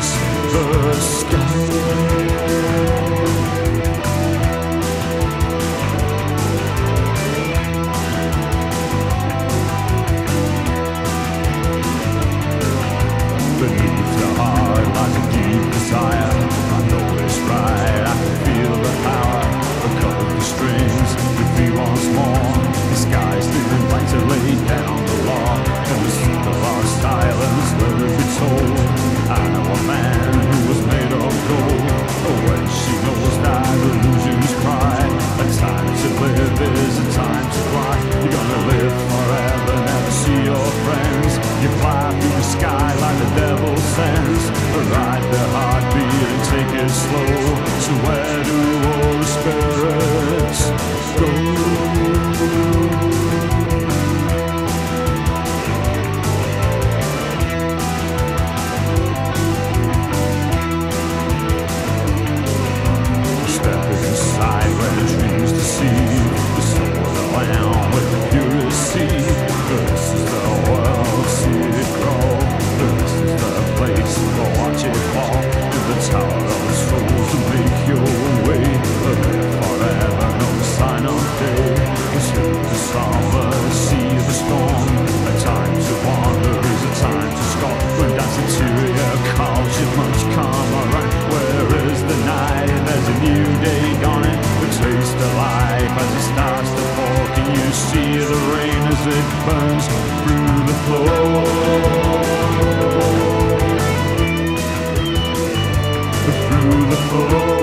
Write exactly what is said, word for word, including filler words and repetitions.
kiss the sky. Beneath the heart lies a deep desire. I know it's right, I can feel the power. Cut the strings, we free once more. The sky's too bright to lay down the law. And the sound of our silence, let it be told. I know a man who was made of gold. But when she knows that illusions cry, a time to live is a time to cry. You're gonna live forever, never see your friends. You fly through the sky like the devil sends. Ride the heartbeat and take it slow. So where do all the spirits go? Step inside where the dreams deceive. The soul of the lamb with the purest seed. This is the world, see it grow. This is the place, go watch it fall. In the tower of the soul to make your way. Live forever, no sign of day. Escape the summer, see the storm. A time to wander is a time to scoff. When that's interior calls you much calmer. Right? Where is the night? There's a new day dawning. The taste of life as it starts to fall. Can you see the rain as it burns through the floor? Through the floor.